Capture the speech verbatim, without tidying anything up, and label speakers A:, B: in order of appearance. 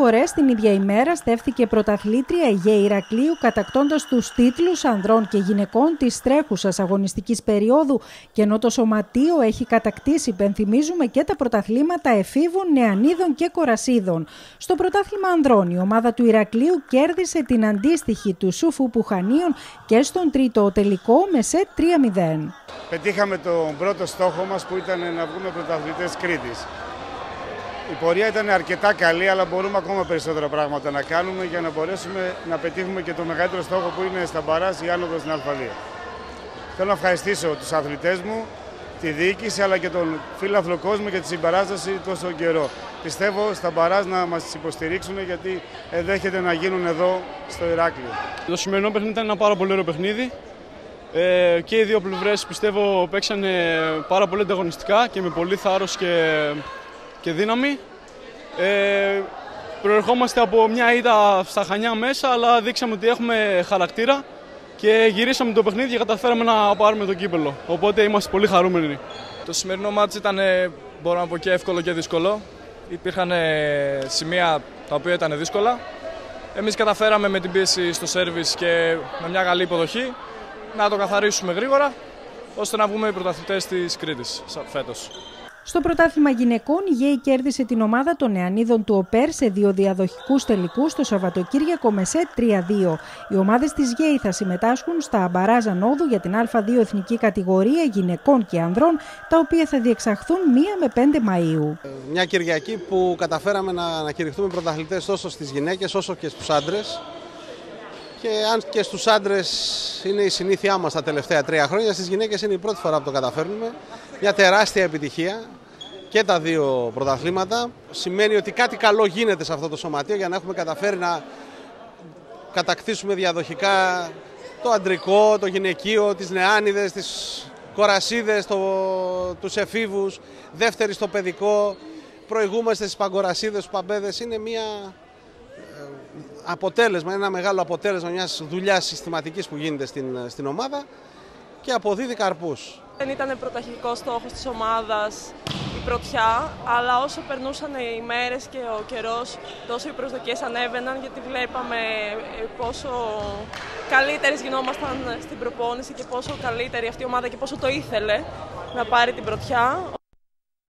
A: φορές την ίδια ημέρα στέφθηκε πρωταθλήτρια Αιγαία Ηρακλείου, κατακτώντας τους τίτλους ανδρών και γυναικών της τρέχουσας αγωνιστικής περίοδου, και ενώ το σωματείο έχει κατακτήσει, υπενθυμίζουμε, και τα πρωταθλήματα εφήβων, νεανίδων και κορασίδων. Στο πρωτάθλημα ανδρών η ομάδα του Ηρακλείου κέρδισε την αντίστοιχη του Σούφου Πουχανίων και στον τρίτο τελικό με σετ τρία μηδέν.
B: Πετύχαμε τον πρώτο στόχο μας, που ήταν να βγούμε πρωταθλητές Κρήτης. Η πορεία ήταν αρκετά καλή, αλλά μπορούμε ακόμα περισσότερα πράγματα να κάνουμε για να μπορέσουμε να πετύχουμε και το μεγαλύτερο στόχο, που είναι στα μπαράζ η άνοδος στην Α2. Θέλω να ευχαριστήσω τους αθλητές μου, τη διοίκηση, αλλά και τον φίλαθλο κόσμο για τη συμπαράσταση τόσο καιρό. Πιστεύω στα μπαράζ να μας υποστηρίξουν, γιατί ενδέχεται να γίνουν εδώ στο Ηράκλειο.
C: Το σημερινό παιχνίδι ήταν ένα πάρα πολύ ωραίο παιχνίδι. Ε, και οι δύο πλευρές, πιστεύω, παίξανε πάρα πολύ ανταγωνιστικά και με πολύ θάρρος και, και δύναμη. Ε, προερχόμαστε από μια ήττα στα Χανιά μέσα, αλλά δείξαμε ότι έχουμε χαρακτήρα και γυρίσαμε το παιχνίδι και καταφέραμε να πάρουμε το κύπελλο. Οπότε είμαστε πολύ χαρούμενοι.
D: Το σημερινό μάτς ήταν, μπορώ να πω, και εύκολο και δύσκολο. Υπήρχαν σημεία τα οποία ήταν δύσκολα. Εμείς καταφέραμε με την πίεση στο σέρβις και με μια καλή υποδοχή να το καθαρίσουμε γρήγορα, ώστε να βγούμε οι πρωταθλητές της Κρήτης φέτος.
A: Στο πρωτάθλημα γυναικών η ΓΕΗ κέρδισε την ομάδα των νεανίδων του ΟΠΕΡ σε δύο διαδοχικούς τελικούς το Σαββατοκύριακο με σετ τρία δύο. Οι ομάδες της ΓΕΗ θα συμμετάσχουν στα μπαράζ ανόδου για την Α2 εθνική κατηγορία γυναικών και ανδρών, τα οποία θα διεξαχθούν μία με πέντε Μαΐου.
E: Μια Κυριακή που καταφέραμε να ανακηρυχθούμε πρωταθλητές τόσο στις γυναίκες όσο και στους άντρες. Και αν και στους άντρες είναι η συνήθειά μας τα τελευταία τρία χρόνια, στις γυναίκες είναι η πρώτη φορά που το καταφέρνουμε. Μια τεράστια επιτυχία και τα δύο πρωταθλήματα. Σημαίνει ότι κάτι καλό γίνεται σε αυτό το σωματείο, για να έχουμε καταφέρει να κατακτήσουμε διαδοχικά το αντρικό, το γυναικείο, τις νεάνιδες, τις κορασίδες, το, τους εφήβους, δεύτερη στο παιδικό, προηγούμαστε στις παγκορασίδες, στους παμπέδες. Είναι μια... αποτέλεσμα, ένα μεγάλο αποτέλεσμα μιας δουλειάς συστηματικής που γίνεται στην, στην ομάδα και αποδίδει καρπούς.
F: Δεν ήταν πρωταρχικός στόχος της ομάδας η πρωτιά, αλλά όσο περνούσαν οι μέρες και ο καιρός, τόσο οι προσδοκίες ανέβαιναν, γιατί βλέπαμε πόσο καλύτερες γινόμασταν στην προπόνηση και πόσο καλύτερη αυτή η ομάδα και πόσο το ήθελε να πάρει την πρωτιά.